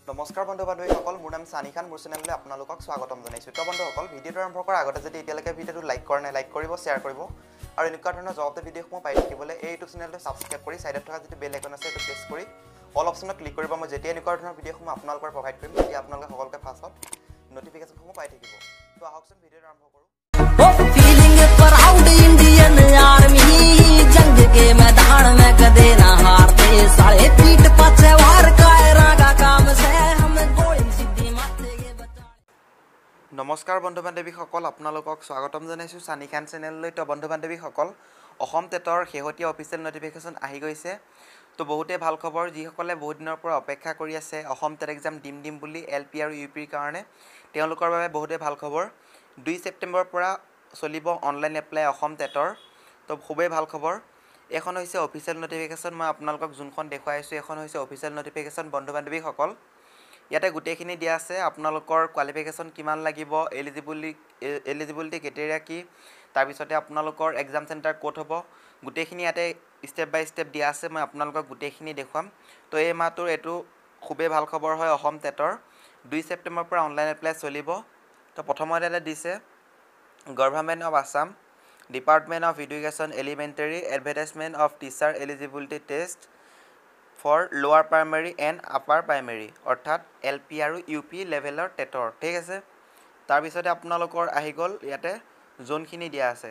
নমস্কাৰ বন্ধু বান্ধৱীসকল, মোৰ নাম সানি খান। মোৰ চেনেললৈ আপোনালোকক স্বাগতম জনাইছোঁ। তো বন্ধুসকল, ভিডিঅ'টো আৰম্ভ কৰাৰ আগতে যদি এতিয়ালৈকে ভিডিঅ'টো লাইক কৰা নাই, লাইক কৰিব, শ্বেয়াৰ কৰিব আৰু এনেকুৱা ধৰণৰ জবাবতে ভিডিঅ'সমূহ পাই থাকিবলৈ এই ইউটিউব চেনেলটো ছাবস্ক্ৰাইব কৰি ছাইডত থকা যিটো বেল আইকন আছে সেইটো প্ৰেছ কৰি অল অপশ্যনত ক্লিক কৰিব। মই যেতিয়া এনেকুৱা ধৰণৰ ভিডিঅ'সমূহ আপোনালোকৰ প্ৰভাইড কৰিম তেতিয়া আপোনালোকে সকলোকে ফাৰ্ষ্টত নটিফিকেশ্যনসমূহ পাই থাকিব। তো আহকচোন ভিডিঅ'টো আৰম্ভ কৰোঁ। फीलिंग प्राउड इंडियन आर्मी जंग के मैदान में कदे ना हारते साले पीठ पाछे वार कायरा का काम से हम गोली सीधी मारते के बचा। নমস্কাৰ বন্ধু বান্ধৱীসকল, আপোনালোকক স্বাগতম জনাইছোঁ সানি খান চেনেললৈ। তো বন্ধু বান্ধৱীসকল, অসম টেটৰ শেহতীয়া অফিচিয়েল নটিফিকেশ্যন আহি গৈছে। তো বহুতেই ভাল খবৰ, যিসকলে বহুত দিনৰ পৰা অপেক্ষা কৰি আছে অসম টেট এক্সাম দিম বুলি LP আৰু UPৰ কাৰণে, তেওঁলোকৰ বাবে বহুতেই ভাল খবৰ। 2 ছেপ্টেম্বৰৰ পৰা চলিব অনলাইন এপ্লাই অসম টেটৰ। তো খুবেই ভাল খবৰ। এখন হৈছে অফিচিয়েল নটিফিকেশ্যন। মই আপোনালোকক যোনখন দেখুৱাই আছোঁ এখন হৈছে অফিচিয়েল নটিফিকেশ্যন বন্ধু বান্ধৱীসকল। ইয়াতে গোটেইখিনি দিয়া আছে, আপোনালোকৰ কোৱালিফিকেশ্যন কিমান লাগিব, এলিজিবিলিটি ক্ৰাইটেৰিয়া কি, তাৰপিছতে আপোনালোকৰ এক্সাম চেণ্টাৰ ক'ত হ'ব, গোটেইখিনি ইয়াতে ষ্টেপ বাই ষ্টেপ দিয়া আছে। মই আপোনালোকক গোটেইখিনি দেখুৱাম। তো এই মাহটোৰ এইটো খুবেই ভাল খবৰ হয় অসম টেটৰ। 2 ছেপ্টেম্বৰৰ পৰা অনলাইন এপ্লাই চলিব। তো প্ৰথমতে ইয়াতে দিছে government of Assam, department of education elementary, advertisement of teacher eligibility test for lower primary and upper primary, অৰ্থাৎ LP আৰু UP লেভেলৰ টেটৰ। ঠিক আছে, তাৰপিছতে আপোনালোকৰ আহি গ'ল ইয়াতে জোনখিনি দিয়া আছে।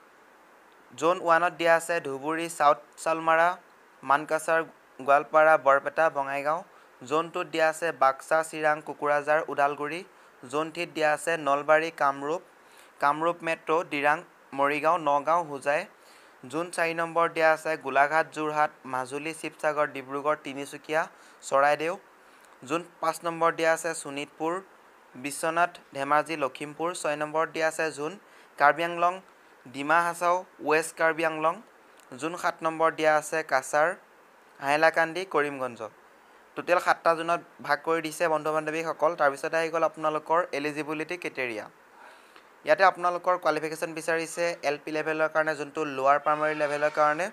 জোন 1ত দিয়া আছে ধুবুৰী, চাউথ চালমাৰা, মানকাছাৰ, গোৱালপাৰা, বৰপেটা, বঙাইগাঁও। জোন 2ত দিয়া আছে বাক্সা, চিৰাং, কোকৰাঝাৰ, ওদালগুৰি। জোন 3ত দিয়া আছে Nalbari, Kamrup Metro', Darrang, Morigaon, Nagaon, Hojai. Zone 4 number দিয়া আছে গোলাঘাট, যোৰহাট, মাজুলী, শিৱসাগৰ, ডিব্ৰুগড়, তিনিচুকীয়া, চৰাইদেউ। জোন 5 নম্বৰ দিয়া আছে শোণিতপুৰ, বিশ্বনাথ, ধেমাজি, লখিমপুৰ। 6 নম্বৰত দিয়া আছে zone Karbi Anglong, Dima Hasao, west Karbi Anglong. Zone 7 number দিয়া আছে কাছাৰ, হাইলাকান্দি, কৰিমগঞ্জ। টোটেল 7টা জোনত ভাগ কৰি দিছে বন্ধু বান্ধৱীসকল। তাৰপিছতে আহি গ'ল আপোনালোকৰ এলিজিবিলিটি ক্ৰাইটেৰিয়া। ইয়াতে আপোনালোকৰ কোৱালিফিকেশ্যন বিচাৰিছে LP লেভেলৰ কাৰণে, যোনটো লোৱাৰ প্ৰাইমেৰী লেভেলৰ কাৰণে।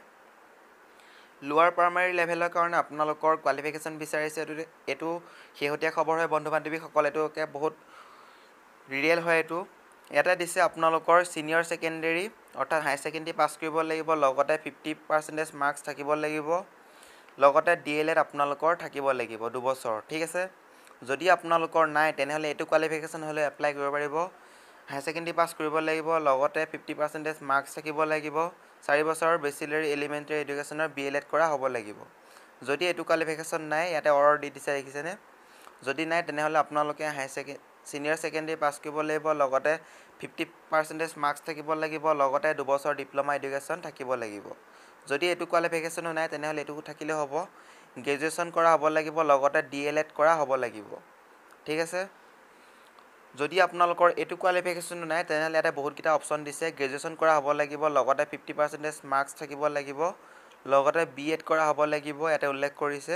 লোৱাৰ প্ৰাইমেৰী লেভেলৰ কাৰণে আপোনালোকৰ কোৱালিফিকেশ্যন বিচাৰিছে। এইটো শেহতীয়া খবৰ হয় বন্ধু বান্ধৱীসকল, এইটো বহুত ৰিয়েল হয় এইটো। ইয়াতে দিছে আপোনালোকৰ ছিনিয়ৰ ছেকেণ্ডেৰী অৰ্থাৎ হায়াৰ ছেকেণ্ডেৰী পাছ কৰিব লাগিব, লগতে 50% মাৰ্কছ থাকিব লাগিব, লগতে DLED আপোনালোকৰ থাকিব লাগিব 2 বছৰ। ঠিক আছে, যদি আপোনালোকৰ নাই তেনেহ'লে এইটো কোৱালিফিকেশ্যন হ'লে এপ্লাই কৰিব পাৰিব। হায়াৰ ছেকেণ্ডেৰী পাছ কৰিব লাগিব, লগতে 50% মাৰ্কছ থাকিব লাগিব, 4 বছৰৰ বেচিলাৰী এলিমেণ্টাৰী এডুকেশ্যনৰ BLED কৰা হ'ব লাগিব। যদি এইটো কোৱালিফিকেশ্যন নাই, ইয়াতে অৰ্ডাৰ দি দিছে দেখিছেনে, যদি নাই তেনেহ'লে আপোনালোকে ছিনিয়ৰ ছেকেণ্ডেৰী পাছ কৰিব লাগিব, লগতে 50% মাৰ্কছ থাকিব লাগিব, লগতে 2 বছৰ ডিপ্ল'মা এডুকেশ্যন থাকিব লাগিব। যদি এইটো কোৱালিফিকেশ্যনো নাই তেনেহ'লে এইটো থাকিলে হ'ব, গ্ৰেজুৱেশ্যন কৰা হ'ব লাগিব, লগতে DLED কৰা হ'ব লাগিব। ঠিক আছে, যদি আপোনালোকৰ এইটো কোৱালিফিকেশ্যনো নাই তেনেহ'লে ইয়াতে বহুতকেইটা অপশ্যন দিছে। গ্ৰেজুৱেশ্যন কৰা হ'ব লাগিব, লগতে 50% মাৰ্কছ থাকিব লাগিব, লগতে BEd কৰা হ'ব লাগিব, ইয়াতে উল্লেখ কৰিছে।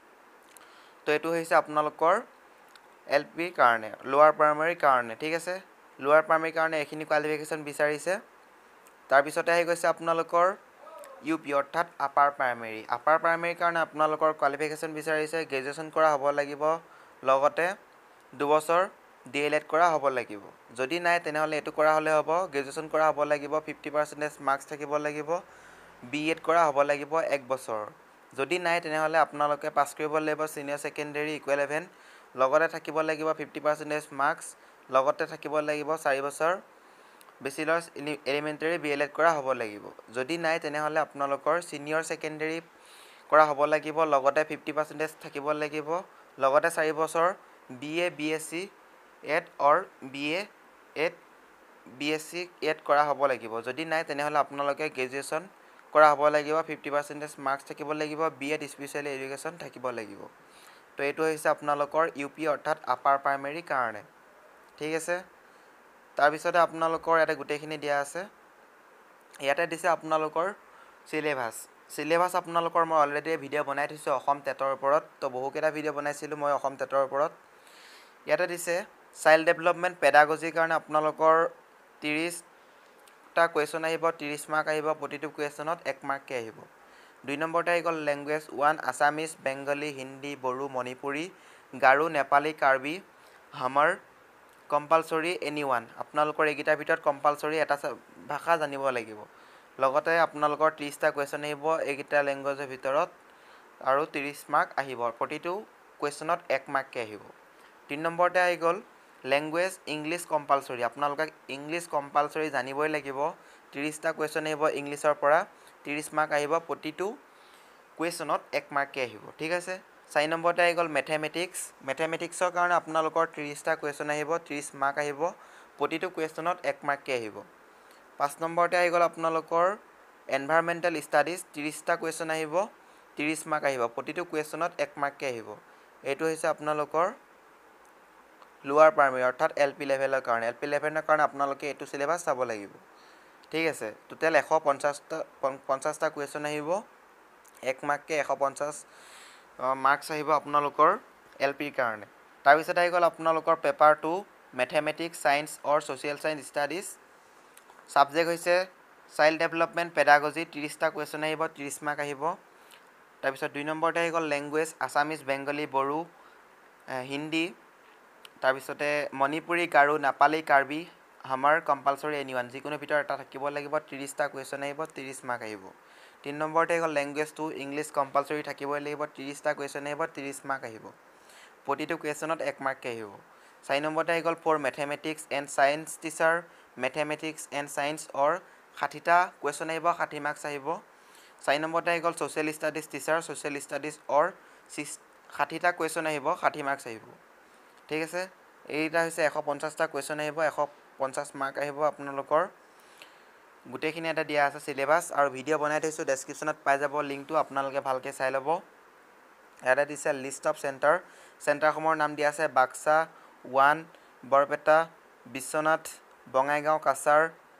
তো এইটো হৈছে আপোনালোকৰ LPৰ কাৰণে, লোৱাৰ প্ৰাইমেৰীৰ কাৰণে। ঠিক আছে, লোৱাৰ প্ৰাইমেৰীৰ কাৰণে এইখিনি কোৱালিফিকেশ্যন বিচাৰিছে। তাৰপিছতে আহি গৈছে আপোনালোকৰ UP অৰ্থাৎ আপাৰ প্ৰাইমেৰী। আপাৰ প্ৰাইমেৰীৰ কাৰণে আপোনালোকৰ কোৱালিফিকেশ্যন বিচাৰিছে, গ্ৰেজুৱেশ্যন কৰা হ'ব লাগিব, লগতে 2 বছৰ DLED কৰা হ'ব লাগিব। যদি নাই তেনেহ'লে এইটো কৰা হ'লে হ'ব, গ্ৰেজুৱেশ্যন কৰা হ'ব লাগিব, 50% মাৰ্কছ থাকিব লাগিব, BEd কৰা হ'ব লাগিব 1 বছৰ। যদি নাই তেনেহ'লে আপোনালোকে পাছ কৰিব লাগিব ছিনিয়ৰ ছেকেণ্ডেৰী ইকুইভেলেণ্ট, লগতে থাকিব লাগিব 50% মাৰ্কছ, লগতে থাকিব লাগিব 4 বছৰ বেচিলাৰ্ছ এলিমেণ্টাৰী BLED কৰা হ'ব লাগিব। যদি নাই তেনেহ'লে আপোনালোকৰ ছিনিয়ৰ ছেকেণ্ডেৰী কৰা হ'ব লাগিব, লগতে 50% থাকিব লাগিব, লগতে 4 বছৰ BA BSc Ed or BA Ed BSc Ed কৰা হ'ব লাগিব। যদি নাই তেনেহ'লে আপোনালোকে গ্ৰেজুৱেশ্যন কৰা হ'ব লাগিব, 50% মাৰ্কছ থাকিব লাগিব, BEd স্পেচিয়েল এডুকেশ্যন থাকিব লাগিব। তো এইটো হৈছে আপোনালোকৰ UP অৰ্থাৎ আপাৰ প্ৰাইমেৰীৰ কাৰণে। ঠিক আছে, তাৰপিছতে আপোনালোকৰ ইয়াতে গোটেইখিনি দিয়া আছে। ইয়াতে দিছে আপোনালোকৰ চিলেবাছ আপোনালোকৰ মই অলৰেডি ভিডিঅ' বনাই থৈছোঁ অসম টেটৰ ওপৰত। তো বহুকেইটা ভিডিঅ' বনাইছিলোঁ মই অসম টেটৰ ওপৰত। ইয়াতে দিছে চাইল্ড ডেভেলপমেণ্ট পেডাগজিৰ কাৰণে আপোনালোকৰ 30টা কুৱেশ্যন আহিব, 30 মাৰ্ক আহিব, প্ৰতিটো কুৱেশ্যনত 1 মাৰ্ককৈ আহিব। 2 নম্বৰতে আহি গ'ল লেংগুৱেজ 1 আছামিজ, বেংগলী, হিন্দী, বড়ো, মণিপুৰী, গাৰো নেপালী কাৰ্বি হামাৰ কম্পালচৰি এনিৱান আপোনালোকৰ এইকেইটাৰ ভিতৰত কম্পালচৰি এটা ভাষা জানিব লাগিব লগতে আপোনালোকৰ 30টা কুৱেশ্যন আহিব এইকেইটা লেংগুৱেজৰ ভিতৰত আৰু 30 মাৰ্ক আহিব প্ৰতিটো কুৱেশ্যনত 1 মাৰ্ককৈ আহিব 3 নম্বৰতে আহি গ'ল লেংগুৱেজ ইংলিছ কম্পালচৰি আপোনালোকে ইংলিছ কম্পালচৰি জানিবই লাগিব 30টা কুৱেশ্যন আহিব ইংলিছৰ পৰা 30 মাৰ্ক আহিব প্ৰতিটো কুৱেশ্যনত 1 মাৰ্ককৈ আহিব ঠিক আছে 4 নম্বৰতে আহি গ'ল মেথমেটিক্সৰ কাৰণে আপোনালোকৰ 30টা কুৱেশ্যন আহিব 30 মাৰ্ক আহিব প্ৰতিটো কুৱেশ্যনত 1 মাৰ্ককৈ আহিব 5 নম্বৰতে আহি গ'ল আপোনালোকৰ এনভাইৰনমেণ্টেল ষ্টাডিজ 30টা কুৱেশ্যন আহিব 30 মাৰ্ক আহিব প্ৰতিটো কুৱেশ্যনত 1 মাৰ্ককৈ আহিব এইটো হৈছে আপোনালোকৰ লোৱাৰ প্ৰাইমেৰী অৰ্থাৎ LP লেভেলৰ কাৰণে LP লেভেলৰ কাৰণে আপোনালোকে এইটো সিলেবাস চাব লাগিব ঠিক আছে টোটেল 150টা কুৱেশ্যন আহিব 1 মাৰ্ককৈ 150 মাৰ্কছ আহিব আপোনালোকৰ LPৰ কাৰণে তাৰপিছত আহি গ'ল আপোনালোকৰ paper 2 mathematics science or social science studies subject হৈছে চাইল্ড ডেভেলপমেণ্ট পেডাগজি 30টা কুৱেশ্যন আহিব 30 মাৰ্ক আহিব তাৰপিছত 2 নম্বৰতে আহি গ'ল লেংগুৱেজ আছামিজ বেংগলী বড়ো হিন্দী তাৰপিছতে মণিপুৰী গাৰো নেপালী কাৰ্বি হামাৰ কম্পালচৰি এনিৱান যিকোনো ভিতৰত এটা থাকিব লাগিব 30টা কুৱেশ্যন আহিব 30 মাৰ্ক আহিব 3 নম্বৰতে আহি গ'ল লেংগুৱেজ 2 ইংলিছ কম্পালচৰি থাকিবই লাগিব 30টা কুৱেশ্যন আহিব 30 মাৰ্ক আহিব প্ৰতিটো কুৱেশ্যনত 1 মাৰ্ককৈ আহিব 4 নম্বৰতে আহি গ'ল for mathematics and science teacher mathematics and science or 60টা কুৱেশ্যন আহিব 60 মাৰ্কছ আহিব 4 নম্বৰতে আহি গ'ল social studies teacher social studies or 60টা কুৱেশ্যন আহিব 60 মাৰ্কছ আহিব ঠিক আছে এইটা হৈছে 150টা কুৱেশ্যন আহিব 150 মাৰ্ক আহিব আপোনালোকৰ গোটেইখিনি এটা দিয়া আছে সিলেবাস আৰু ভিডিঅ' বনাই থৈছো ডেসক্ৰিপচনত পাই যাব লিংকটো আপোনালোকে ভালকৈ চাই ল'ব এটা দিছে লিষ্ট অফ চেণ্টাৰসমূহৰ নাম দিয়া আছে বাক্সা 1 বৰপেটা বিশ্বনাথ বঙাইগাঁও কাছাৰ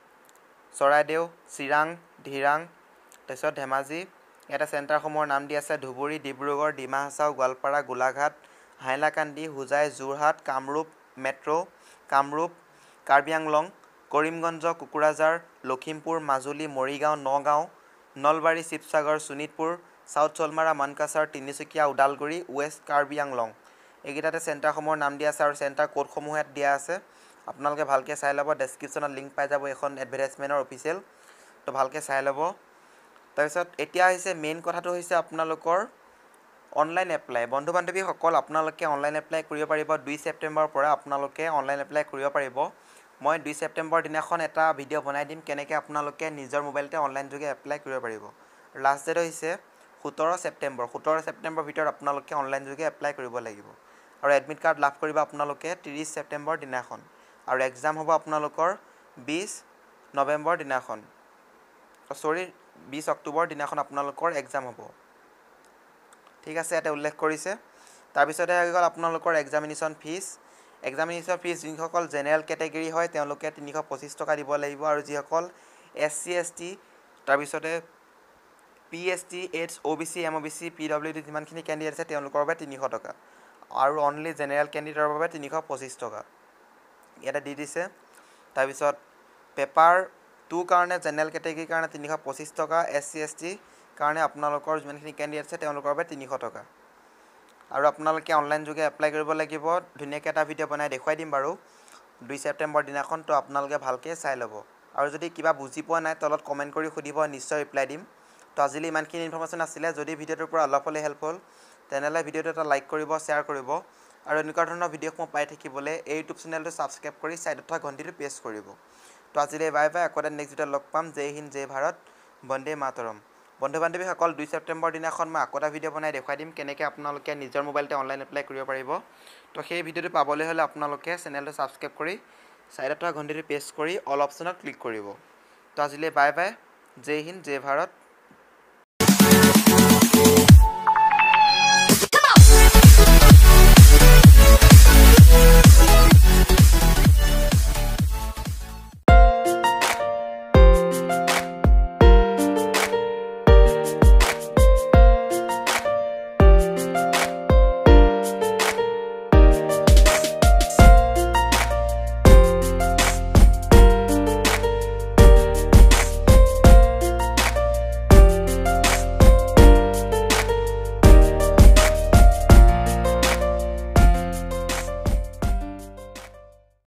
চৰাইদেউ চিৰাং ধিৰাং তাৰপিছত ধেমাজি এটা চেণ্টাৰসমূহৰ নাম দিয়া আছে Dhubri Dibrugarh Dima Hasao Goalpara Golaghat Hailakandi Hojai Jorhat Kamrup metro' Kamrup Karbi Anglong Karimganj Kokrajhar Lakhimpur Majuli Morigaon Nagaon Nalbari Sivasagar Sonitpur south Salmara Mankachar Tinsukia Udalguri west Karbi Anglong এইকেইটাতে চেণ্টাৰসমূহৰ নাম দিয়া আছে আৰু চেণ্টাৰ কোডসমূহ ইয়াত দিয়া আছে আপোনালোকে ভালকৈ চাই ল'ব ডেসক্ৰিপচনত লিংক পাই যাব এখন এডভাৰটাইজমেণ্টৰ অফিচিয়েল তো ভালকৈ চাই ল'ব তাৰপিছত এতিয়া হৈছে মেইন কথাটো হৈছে আপোনালোকৰ অনলাইন এপ্লাই বন্ধু বান্ধৱীসকল আপোনালোকে অনলাইন এপ্লাই কৰিব পাৰিব 2 ছেপ্টেম্বৰৰ পৰা আপোনালোকে অনলাইন এপ্লাই কৰিব পাৰিব মই 2 ছেপ্টেম্বৰ দিনাখন এটা ভিডিঅ' বনাই দিম কেনেকৈ আপোনালোকে নিজৰ মোবাইলতে অনলাইন যোগে এপ্লাই কৰিব পাৰিব লাষ্ট ডেট হৈছে 17 ছেপ্টেম্বৰ ভিতৰত আপোনালোকে অনলাইন যোগে এপ্লাই কৰিব লাগিব আৰু এডমিট কাৰ্ড লাভ কৰিব আপোনালোকে 30 ছেপ্টেম্বৰ দিনাখন আৰু এক্সাম হ'ব আপোনালোকৰ 20 নৱেম্বৰ দিনাখন 20 অক্টোবৰ দিনাখন আপোনালোকৰ এক্সাম হ'ব ঠিক আছে এটা উল্লেখ কৰিছে তাৰপিছতে আহি গ'ল আপোনালোকৰ এক্সামিনেশ্যন ফিজ যিসকল জেনেৰেল কেটেগৰী হয় তেওঁলোকে 325 টকা দিব লাগিব আৰু যিসকল SC ST তাৰপিছতে PST OBC MOBC PWD যিমানখিনি কেণ্ডিডেট আছে তেওঁলোকৰ বাবে 300 টকা আৰু অনলি জেনেৰেল কেণ্ডিডেটৰ বাবে 325 টকা এটা দি দিছে তাৰপিছত পেপাৰ 2 কাৰণে জেনেৰেল কেটেগৰীৰ কাৰণে 325 টকা SC ST কাৰণে আপোনালোকৰ যিমানখিনি কেণ্ডিডেট আছে তেওঁলোকৰ বাবে 300 টকা আৰু আপোনালোকে অনলাইন যোগে এপ্লাই কৰিব লাগিব ধুনীয়াকৈ এটা ভিডিঅ' বনাই দেখুৱাই দিম বাৰু 2 ছেপ্টেম্বৰ দিনাখন তো আপোনালোকে ভালকৈ চাই ল'ব আৰু যদি কিবা বুজি পোৱা নাই তলত কমেণ্ট কৰি সুধিব নিশ্চয় ৰিপ্লাই দিম তো আজিলৈ ইমানখিনি ইনফৰমেশ্যন আছিলে যদি ভিডিঅ'টোৰ পৰা অলপ হ'লে হেল্প হ'ল তেনেহ'লে ভিডিঅ'টো এটা লাইক কৰিব শ্বেয়াৰ কৰিব আৰু এনেকুৱা ধৰণৰ ভিডিঅ'সমূহ পাই থাকিবলৈ এই ইউটিউব চেনেলটো ছাবস্ক্ৰাইব কৰি ছাইডত থকা ঘণ্টিটো প্ৰেছ কৰিব তো আজিলৈ বাই বাই আকৌ এটা নেক্সট ভিডিঅ'ত লগ পাম জয় হিন্দ জয় ভাৰত বন্দে মাতৰম বন্ধু বান্ধৱীসকল 2 ছেপ্টেম্বৰ দিনাখন মই আকৌ এটা ভিডিঅ' বনাই দেখুৱাই দিম কেনেকৈ আপোনালোকে নিজৰ মোবাইলতে অনলাইন এপ্লাই কৰিব পাৰিব তো সেই ভিডিঅ'টো পাবলৈ হ'লে আপোনালোকে চেনেলটো ছাবস্ক্ৰাইব কৰি ছাইডত থকা ঘণ্টিটো প্ৰেছ কৰি অল অপশ্যনত ক্লিক কৰিব তো আজিলৈ বাই বাই জয় হিন্দ জয় ভাৰত